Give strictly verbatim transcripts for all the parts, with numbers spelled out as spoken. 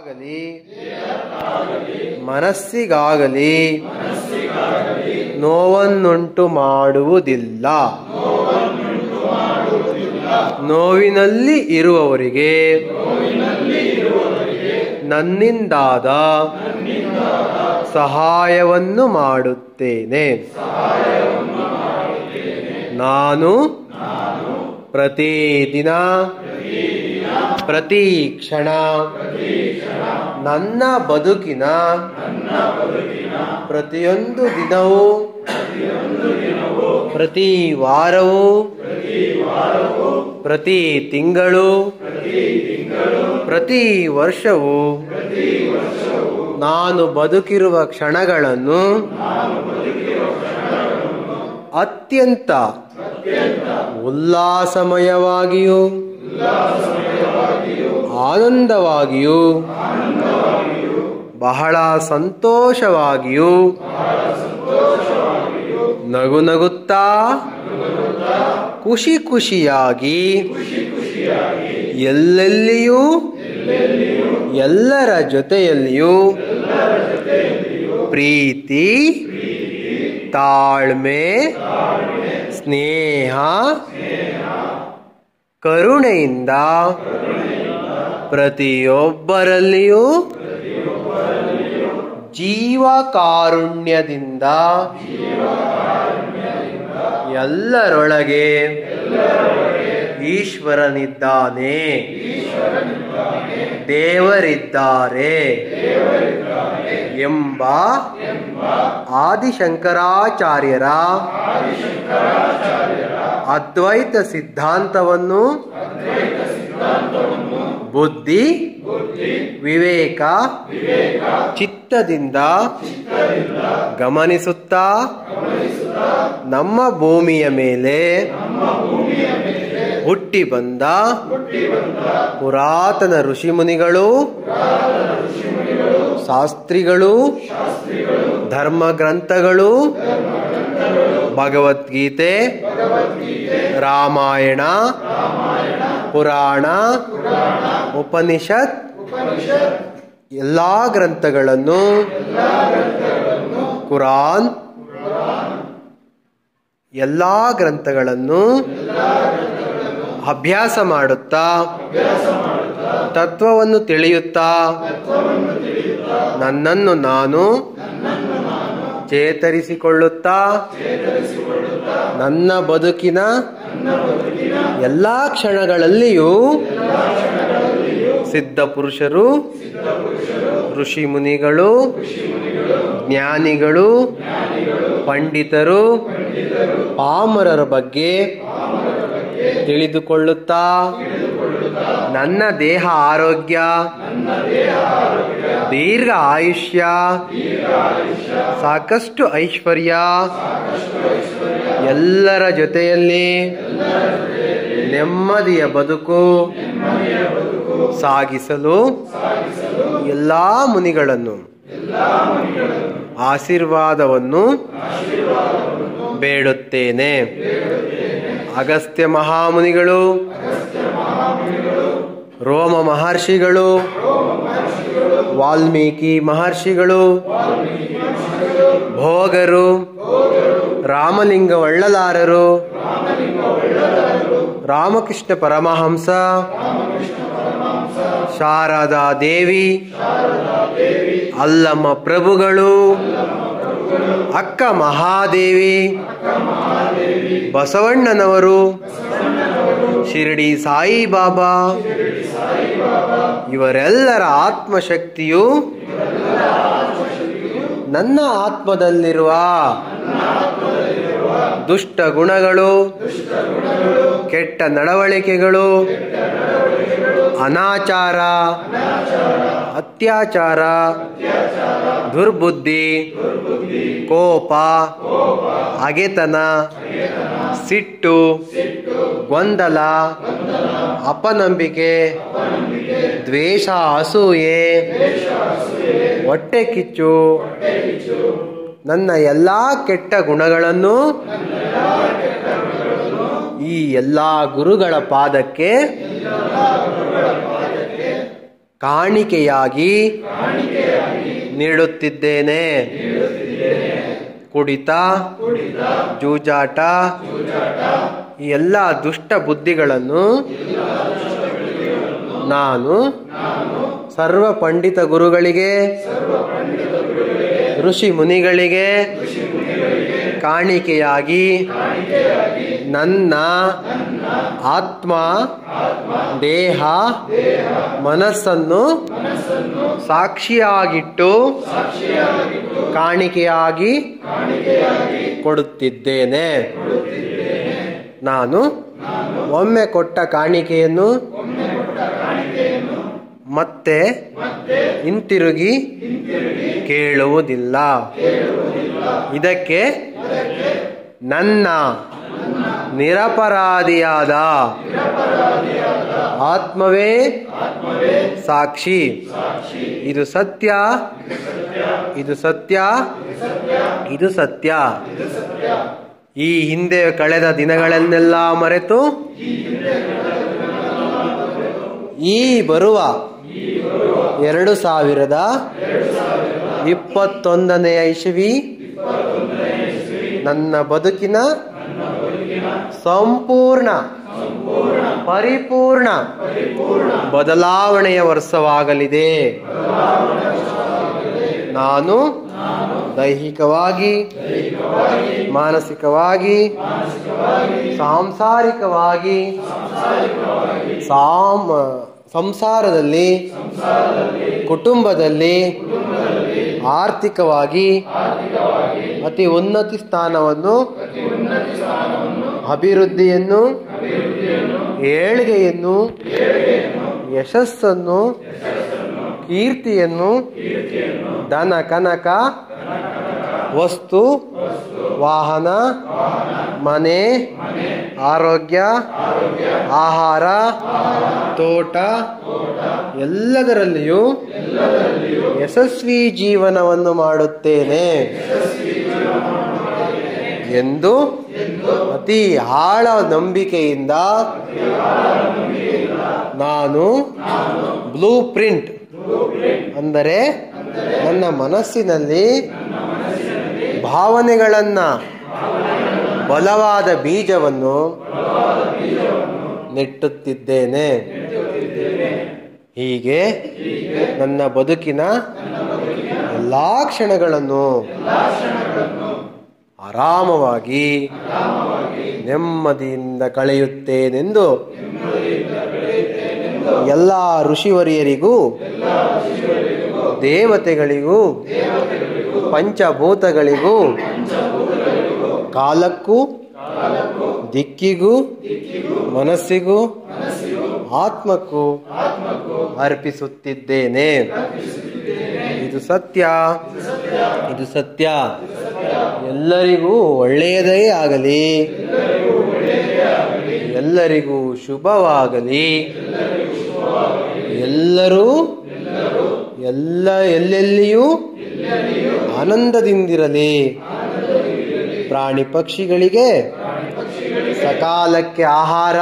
ದೇಹಕ್ಕಾಗಲಿ ಮನಸ್ಸಿಗಾಗಲಿ ನೋವನ್ನುಂಟು ಮಾಡುವುದಿಲ್ಲ. ನೋವಿನಲ್ಲಿ ಇರುವವರಿಗೆ ನನ್ನಿಂದಾದ ಸಹಾಯವನ್ನು ಮಾಡುತ್ತೇನೆ. ನಾನು ಪ್ರತಿದಿನ ಪ್ರತಿ ಕ್ಷಣ ನನ್ನ ಬದುಕಿನ ಪ್ರತಿಯೊಂದು ದಿನವೂ ಪ್ರತಿ ವಾರವೂ ಪ್ರತಿ ತಿಂಗಳು ಪ್ರತಿ ವರ್ಷವೂ ನಾನು ಬದುಕಿರುವ ಕ್ಷಣಗಳನ್ನು ಅತ್ಯಂತ ಉಲ್ಲಾಸಮಯವಾಗಿಯೂ ಆನಂದವಾಗಿಯೂ ಬಹಳ ಸಂತೋಷವಾಗಿಯೂ ನಗು ನಗುತ್ತಾ ಖುಷಿ ಖುಷಿಯಾಗಿ ಎಲ್ಲೆಲ್ಲಿಯೂ ಎಲ್ಲರ ಜೊತೆಯಲ್ಲಿಯೂ ಪ್ರೀತಿ, ತಾಳ್ಮೆ, ಸ್ನೇಹ, ಕರುಣೆಯಿಂದ ಪ್ರತಿಯೊಬ್ಬರಲ್ಲಿಯೂ ಜೀವಕಾರುಣ್ಯದಿಂದ ಎಲ್ಲರೊಳಗೆ ಈಶ್ವರನಿದ್ದಾನೆ, ದೇವರಿದ್ದಾರೆ ಎಂಬ ಆದಿಶಂಕರಾಚಾರ್ಯರ ಅದ್ವೈತ ಸಿದ್ಧಾಂತವನ್ನು ಬುದ್ಧಿ, ವಿವೇಕ, ಚಿತ್ತದಿಂದ ಗಮನಿಸುತ್ತಾ ನಮ್ಮ ಭೂಮಿಯ ಮೇಲೆ ಹುಟ್ಟಿ ಬಂದ ಪುರಾತನ ಋಷಿಮುನಿಗಳು, ಶಾಸ್ತ್ರಿಗಳು, ಧರ್ಮ ಗ್ರಂಥಗಳು, ಭಗವದ್ಗೀತೆ, ರಾಮಾಯಣ, ಪುರಾಣ, ಉಪನಿಷತ್ ಎಲ್ಲಾ ಗ್ರಂಥಗಳನ್ನು, ಕುರಾನ್ ಎಲ್ಲಾ ಗ್ರಂಥಗಳನ್ನು ಅಭ್ಯಾಸ ಮಾಡುತ್ತಾ ತತ್ವವನ್ನು ತಿಳಿಯುತ್ತಾ ನನ್ನನ್ನು ನಾನು ಚೇತರಿಸಿಕೊಳ್ಳುತ್ತಾ ನನ್ನ ಬದುಕಿನ ಎಲ್ಲ ಕ್ಷಣಗಳಲ್ಲಿಯೂ ಸಿದ್ಧ ಪುರುಷರು, ಋಷಿ ಮುನಿಗಳು, ಜ್ಞಾನಿಗಳು, ಪಂಡಿತರು, ಪಾಮರರ ಬಗ್ಗೆ ತಿಳಿದುಕೊಳ್ಳುತ್ತಾ ನನ್ನ ದೇಹ ಆರೋಗ್ಯ, ದೀರ್ಘ ಆಯುಷ್ಯ, ಸಾಕಷ್ಟು ಐಶ್ವರ್ಯ, ಎಲ್ಲರ ಜೊತೆಯಲ್ಲಿ ನೆಮ್ಮದಿಯ ಬದುಕು ಸಾಗಿಸಲು ಎಲ್ಲಾ ಮುನಿಗಳನ್ನು ಆಶೀರ್ವಾದವನ್ನು ಬೇಡುತ್ತೇನೆ. ಅಗಸ್ತ್ಯ ಮಹಾಮುನಿಗಳು, ರೋಮ ಮಹರ್ಷಿಗಳು, ವಾಲ್ಮೀಕಿ ಮಹರ್ಷಿಗಳು, ಭೋಗರು, ರಾಮಲಿಂಗ ಒಳ್ಳಲಾರರು, ರಾಮಕೃಷ್ಣ ಪರಮಹಂಸ, ಶಾರದಾ ದೇವಿ, ಅಲ್ಲಮ್ಮ ಪ್ರಭುಗಳು, ಅಕ್ಕ ಮಹಾದೇವಿ, ಬಸವಣ್ಣನವರು, ಶಿರಡಿ ಸಾಯಿಬಾಬಾ ಇವರೆಲ್ಲರ ಆತ್ಮಶಕ್ತಿಯು ನನ್ನ ಆತ್ಮದಲ್ಲಿರುವ ದುಷ್ಟ ಗುಣಗಳು, ಕೆಟ್ಟ ನಡವಳಿಕೆಗಳು, ಅನಾಚಾರ, ಅತ್ಯಾಚಾರ, ದುರ್ಬುದ್ಧಿ, ಕೋಪ, ಹಗೆತನ, ಸಿಟ್ಟು, ಗೊಂದಲ, ಅಪನಂಬಿಕೆ, ದ್ವೇಷ, ಅಸೂಯೆ, ಹೊಟ್ಟೆ ಕಿಚ್ಚು, ನನ್ನ ಎಲ್ಲಾ ಕೆಟ್ಟ ಗುಣಗಳನ್ನು ಈ ಎಲ್ಲಾ ಗುರುಗಳ ಪಾದಕ್ಕೆ ಕಾಣಿಕೆಯಾಗಿ ನೀಡುತ್ತಿದ್ದೇನೆ. ಕುಡಿತ, ಜೂಜಾಟ, ಈ ಎಲ್ಲ ದುಷ್ಟ ಬುದ್ಧಿಗಳನ್ನು ನಾನು ಸರ್ವ ಪಂಡಿತ ಗುರುಗಳಿಗೆ, ಋಷಿ ಮುನಿಗಳಿಗೆ ಕಾಣಿಕೆಯಾಗಿ ನನ್ನ ಆತ್ಮ, ದೇಹ, ಮನಸ್ಸನ್ನು ಸಾಕ್ಷಿಯಾಗಿಟ್ಟು ಕಾಣಿಕೆಯಾಗಿ ಕೊಡುತ್ತಿದ್ದೇನೆ. ನಾನು ಒಮ್ಮೆ ಕೊಟ್ಟ ಕಾಣಿಕೆಯನ್ನು ಮತ್ತೆ ಹಿಂತಿರುಗಿ ಕೇಳುವುದಿಲ್ಲ. ಇದಕ್ಕೆ ನನ್ನ ನಿರಪರಾಧಿಯಾದ ಆತ್ಮವೇ ಸಾಕ್ಷಿ. ಇದು ಸತ್ಯ, ಇದು ಸತ್ಯ, ಇದು ಸತ್ಯ. ಈ ಹಿಂದೆ ಕಳೆದ ದಿನಗಳನ್ನೆಲ್ಲ ಮರೆತು ಈ ಬರುವ ಎರಡು ಸಾವಿರದ ಇಪ್ಪತ್ತೊಂದನೆಯ ಇಸವಿ ನನ್ನ ಬದುಕಿನ ಸಂಪೂರ್ಣ ಪರಿಪೂರ್ಣ ಬದಲಾವಣೆಯ ವರ್ಷವಾಗಲಿದೆ. ನಾನು ದೈಹಿಕವಾಗಿ, ಮಾನಸಿಕವಾಗಿ, ಸಾಂಸಾರಿಕವಾಗಿ, ಸಾಮ್ ಸಂಸಾರದಲ್ಲಿ, ಕುಟುಂಬದಲ್ಲಿ, ಆರ್ಥಿಕವಾಗಿ ಅತಿ ಉನ್ನತಿ ಸ್ಥಾನವನ್ನು, ಅಭಿವೃದ್ಧಿಯನ್ನು, ಏಳಿಗೆಯನ್ನು, ಯಶಸ್ಸನ್ನು, ಕೀರ್ತಿಯನ್ನು, ಧನ ಕನಕ, ವಸ್ತು, ವಾಹನ, ಮನೆ, ಆರೋಗ್ಯ, ಆಹಾರ, ತೋಟ ಎಲ್ಲದರಲ್ಲಿಯೂ ಯಶಸ್ವಿ ಜೀವನವನ್ನು ಮಾಡುತ್ತೇನೆ ಎಂದು ಅತಿ ಆಳ ನಂಬಿಕೆಯಿಂದ ನಾನು ಬ್ಲೂ ಪ್ರಿಂಟ್ ಅಂದರೆ ನನ್ನ ಮನಸ್ಸಿನಲ್ಲಿ ಭಾವನೆಗಳನ್ನ, ಬಲವಾದ ಬೀಜವನ್ನು ನೆಟ್ಟುತ್ತಿದ್ದೇನೆ. ಹೀಗೆ ನನ್ನ ಬದುಕಿನ ಎಲ್ಲಾ ಕ್ಷಣಗಳನ್ನು ಆರಾಮವಾಗಿ, ನೆಮ್ಮದಿಯಿಂದ ಕಳೆಯುತ್ತೇನೆಂದು ಎಲ್ಲ ಋಷಿವರಿಯರಿಗೂ, ದೇವತೆಗಳಿಗೂ, ಪಂಚಭೂತಗಳಿಗೂ, ಕಾಲಕ್ಕೂ, ದಿಕ್ಕಿಗೂ, ಮನಸ್ಸಿಗೂ, ಆತ್ಮಕ್ಕೂ ಅರ್ಪಿಸುತ್ತಿದ್ದೇನೆ. ಇದು ಸತ್ಯ, ಇದು ಸತ್ಯ. ಎಲ್ಲರಿಗೂ ಒಳ್ಳೆಯದೇ ಆಗಲಿ, ಎಲ್ಲರಿಗೂ ಶುಭವಾಗಲಿ, ಎಲ್ಲರೂ ಎಲ್ಲ ಎಲ್ಲೆಲ್ಲಿಯೂ ಆನಂದದಿಂದಿರಲಿ. ಪ್ರಾಣಿ ಪಕ್ಷಿಗಳಿಗೆ ಸಕಾಲಕ್ಕೆ ಆಹಾರ,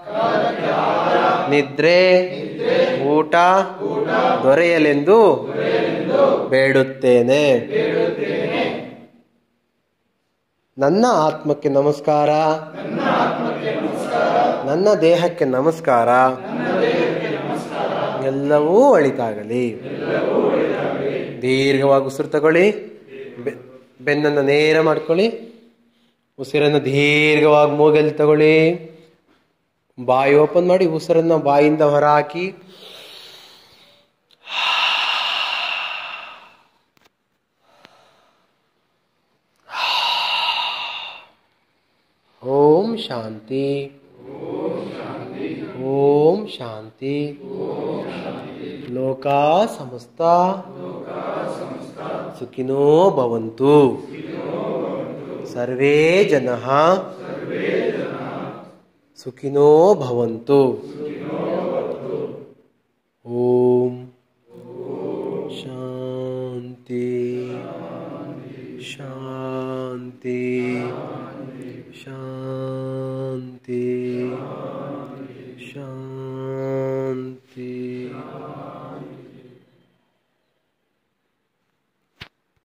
ನಿದ್ರೆ, ಊಟ ದೊರೆಯಲೆಂದು ಬೇಡುತ್ತೇನೆ. ನನ್ನ ಆತ್ಮಕ್ಕೆ ನಮಸ್ಕಾರ, ನನ್ನ ದೇಹಕ್ಕೆ ನಮಸ್ಕಾರ. ಎಲ್ಲವೂ ಒಳಿತಾಗಲಿ. ದೀರ್ಘವಾಗಿ ಉಸಿರು ತಗೊಳ್ಳಿ. ಬೆನ್ನನ್ನು ನೇರ ಮಾಡ್ಕೊಳ್ಳಿ. ಉಸಿರನ್ನು ದೀರ್ಘವಾಗಿ ಮೂಗಲ್ಲಿ ತಗೊಳ್ಳಿ. ಬಾಯಿ ಓಪನ್ ಮಾಡಿ ಉಸಿರನ್ನು ಬಾಯಿಂದ ಹೊರ ಹಾಕಿ. ಓಂ ಶಾಂತಿ, ಓಂ ಶಾಂತಿ. ಲೋಕಾ ಸಮಸ್ತ ಸುಖಿನೋ ಭವಂತು. ಸರ್ವೇ ಜನಃ ಸುಖಿನೋ ಭವಂತು. ಓಂ ಶಾಂತಿ ಶಾಂತಿ.